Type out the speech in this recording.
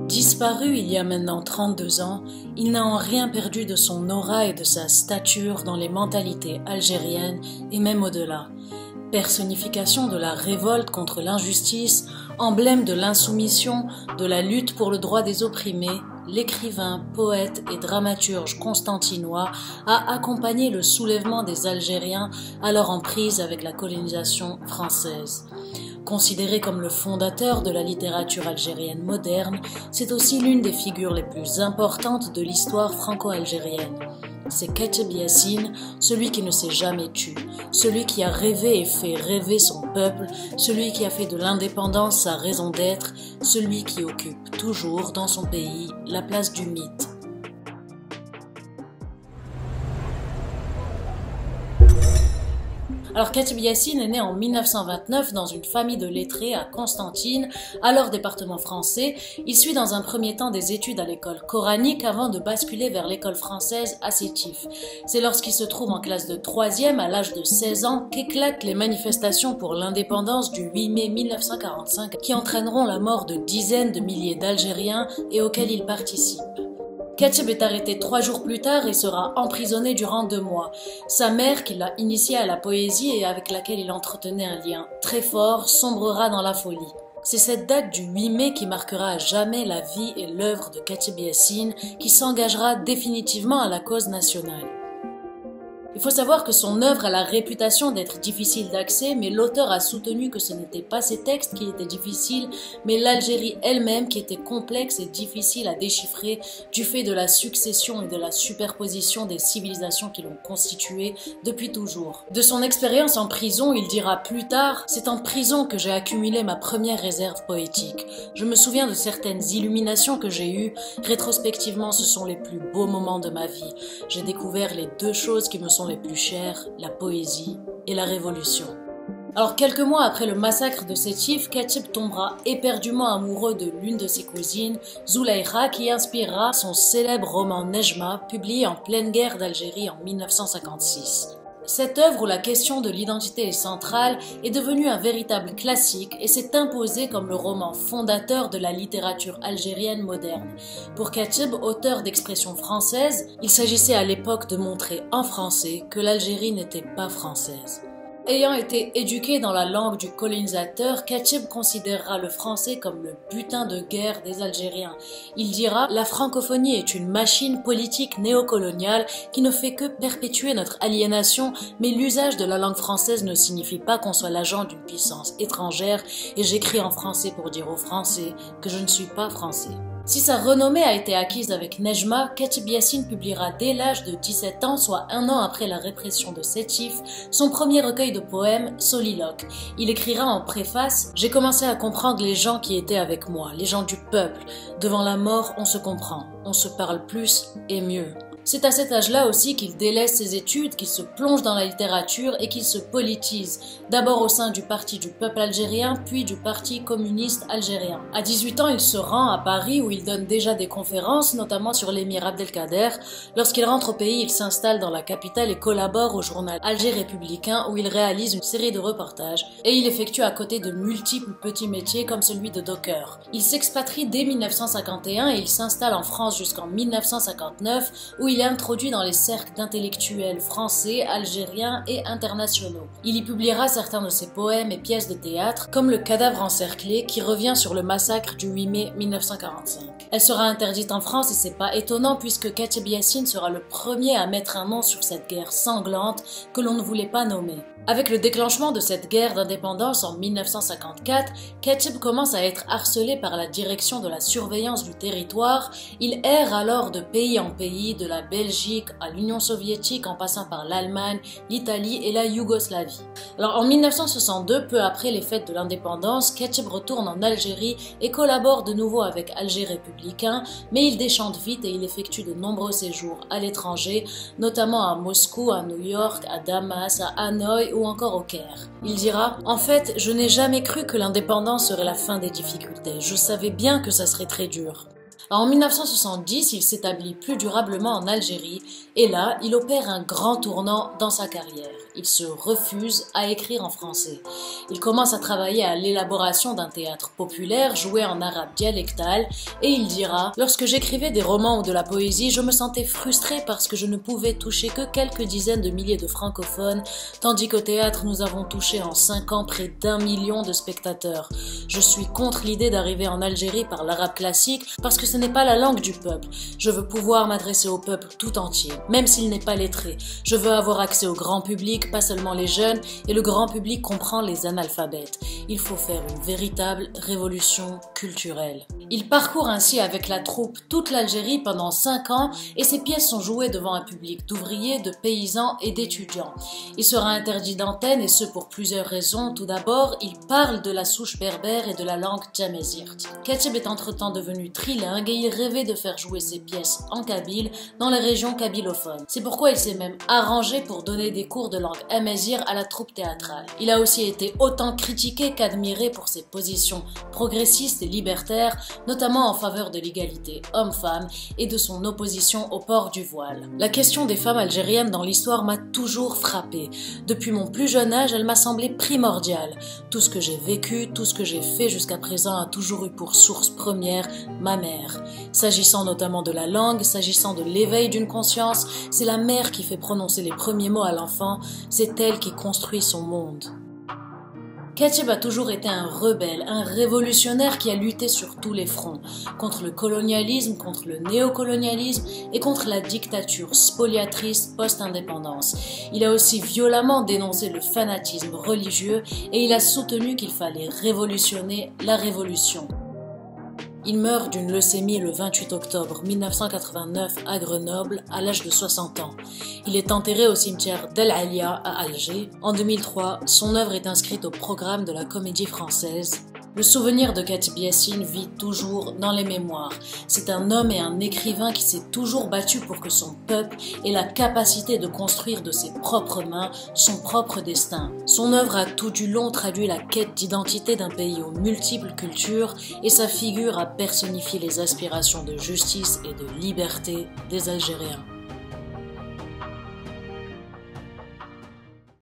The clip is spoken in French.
Disparu il y a maintenant 32 ans, il n'a en rien perdu de son aura et de sa stature dans les mentalités algériennes et même au-delà. Personnification de la révolte contre l'injustice, emblème de l'insoumission, de la lutte pour le droit des opprimés, l'écrivain, poète et dramaturge constantinois a accompagné le soulèvement des Algériens alors en prise avec la colonisation française. Considéré comme le fondateur de la littérature algérienne moderne, c'est aussi l'une des figures les plus importantes de l'histoire franco-algérienne. C'est Kateb Yassine, celui qui ne s'est jamais tu, celui qui a rêvé et fait rêver son peuple, celui qui a fait de l'indépendance sa raison d'être, celui qui occupe toujours dans son pays la place du mythe. Alors Kateb Yassine est né en 1929 dans une famille de lettrés à Constantine, alors département français. Il suit dans un premier temps des études à l'école coranique avant de basculer vers l'école française à Sétif. C'est lorsqu'il se trouve en classe de 3e à l'âge de 16 ans qu'éclatent les manifestations pour l'indépendance du 8 mai 1945 qui entraîneront la mort de dizaines de milliers d'Algériens et auxquels il participe. Kateb est arrêté 3 jours plus tard et sera emprisonné durant 2 mois. Sa mère, qui l'a initié à la poésie et avec laquelle il entretenait un lien très fort, sombrera dans la folie. C'est cette date du 8 mai qui marquera à jamais la vie et l'œuvre de Kateb Yassine, qui s'engagera définitivement à la cause nationale. Il faut savoir que son œuvre a la réputation d'être difficile d'accès, mais l'auteur a soutenu que ce n'étaient pas ses textes qui étaient difficiles, mais l'Algérie elle-même qui était complexe et difficile à déchiffrer du fait de la succession et de la superposition des civilisations qui l'ont constituée depuis toujours. De son expérience en prison, il dira plus tard « C'est en prison que j'ai accumulé ma première réserve poétique. Je me souviens de certaines illuminations que j'ai eues. Rétrospectivement, ce sont les plus beaux moments de ma vie. J'ai découvert les 2 choses qui me sont les plus chères, la poésie et la révolution. » Alors quelques mois après le massacre de Sétif, Kateb tombera éperdument amoureux de l'une de ses cousines, Zulaykha, qui inspirera son célèbre roman Nejma, publié en pleine guerre d'Algérie en 1956. Cette œuvre où la question de l'identité est centrale est devenue un véritable classique et s'est imposée comme le roman fondateur de la littérature algérienne moderne. Pour Kateb, auteur d'expression française, il s'agissait à l'époque de montrer en français que l'Algérie n'était pas française. Ayant été éduqué dans la langue du colonisateur, Kateb considérera le français comme le butin de guerre des Algériens. Il dira « La francophonie est une machine politique néocoloniale qui ne fait que perpétuer notre aliénation, mais l'usage de la langue française ne signifie pas qu'on soit l'agent d'une puissance étrangère et j'écris en français pour dire aux Français que je ne suis pas français. » Si sa renommée a été acquise avec Nejma, Kateb Yassine publiera dès l'âge de 17 ans, soit 1 an après la répression de Sétif, son premier recueil de poèmes, Soliloque. Il écrira en préface « J'ai commencé à comprendre les gens qui étaient avec moi, les gens du peuple. Devant la mort, on se comprend, on se parle plus et mieux. » C'est à cet âge-là aussi qu'il délaisse ses études, qu'il se plonge dans la littérature et qu'il se politise, d'abord au sein du Parti du peuple algérien, puis du Parti communiste algérien. À 18 ans, il se rend à Paris où il donne déjà des conférences, notamment sur l'émir Abdelkader. Lorsqu'il rentre au pays, il s'installe dans la capitale et collabore au journal Alger Républicain où il réalise une série de reportages et il effectue à côté de multiples petits métiers comme celui de docker. Il s'expatrie dès 1951 et il s'installe en France jusqu'en 1959 où il est introduit dans les cercles d'intellectuels français, algériens et internationaux. Il y publiera certains de ses poèmes et pièces de théâtre, comme Le cadavre encerclé, qui revient sur le massacre du 8 mai 1945. Elle sera interdite en France et c'est pas étonnant puisque Kateb Yassine sera le premier à mettre un nom sur cette guerre sanglante que l'on ne voulait pas nommer. Avec le déclenchement de cette guerre d'indépendance en 1954, Kateb commence à être harcelé par la direction de la surveillance du territoire. Il erre alors de pays en pays, de la Belgique à l'Union soviétique en passant par l'Allemagne, l'Italie et la Yougoslavie. Alors en 1962, peu après les fêtes de l'indépendance, Kateb retourne en Algérie et collabore de nouveau avec Alger Républicain, mais il déchante vite et il effectue de nombreux séjours à l'étranger, notamment à Moscou, à New York, à Damas, à Hanoï ou encore au Caire. Il dira « En fait, je n'ai jamais cru que l'indépendance serait la fin des difficultés. Je savais bien que ça serait très dur. » En 1970, il s'établit plus durablement en Algérie et là, il opère un grand tournant dans sa carrière. Il se refuse à écrire en français. Il commence à travailler à l'élaboration d'un théâtre populaire joué en arabe dialectal et il dira « Lorsque j'écrivais des romans ou de la poésie, je me sentais frustré parce que je ne pouvais toucher que quelques dizaines de milliers de francophones, tandis qu'au théâtre, nous avons touché en 5 ans près d'1 million de spectateurs. Je suis contre l'idée d'arriver en Algérie par l'arabe classique parce que ce n'est pas la langue du peuple. Je veux pouvoir m'adresser au peuple tout entier, même s'il n'est pas lettré. Je veux avoir accès au grand public, pas seulement les jeunes, et le grand public comprend les analphabètes. Il faut faire une véritable révolution culturelle. » Il parcourt ainsi avec la troupe toute l'Algérie pendant 5 ans et ses pièces sont jouées devant un public d'ouvriers, de paysans et d'étudiants. Il sera interdit d'antenne et ce pour plusieurs raisons. Tout d'abord, il parle de la souche berbère et de la langue djamazirt. Katib est entre-temps devenu trilingue et il rêvait de faire jouer ses pièces en kabyle dans les régions kabylophones. C'est pourquoi il s'est même arrangé pour donner des cours de langue amazigh à la troupe théâtrale. Il a aussi été autant critiqué qu'admiré pour ses positions progressistes et libertaires, notamment en faveur de l'égalité homme-femme et de son opposition au port du voile. La question des femmes algériennes dans l'histoire m'a toujours frappée. Depuis mon plus jeune âge, elle m'a semblé primordiale. Tout ce que j'ai vécu, tout ce que j'ai fait jusqu'à présent a toujours eu pour source première ma mère. S'agissant notamment de la langue, s'agissant de l'éveil d'une conscience, c'est la mère qui fait prononcer les premiers mots à l'enfant, c'est elle qui construit son monde. Katib a toujours été un rebelle, un révolutionnaire qui a lutté sur tous les fronts, contre le colonialisme, contre le néocolonialisme et contre la dictature spoliatrice post-indépendance. Il a aussi violemment dénoncé le fanatisme religieux et il a soutenu qu'il fallait révolutionner la révolution. Il meurt d'une leucémie le 28 octobre 1989 à Grenoble à l'âge de 60 ans. Il est enterré au cimetière d'El Alia à Alger. En 2003, son œuvre est inscrite au programme de la Comédie Française. Le souvenir de Katib Yassine vit toujours dans les mémoires. C'est un homme et un écrivain qui s'est toujours battu pour que son peuple ait la capacité de construire de ses propres mains son propre destin. Son œuvre a tout du long traduit la quête d'identité d'un pays aux multiples cultures et sa figure a personnifié les aspirations de justice et de liberté des Algériens.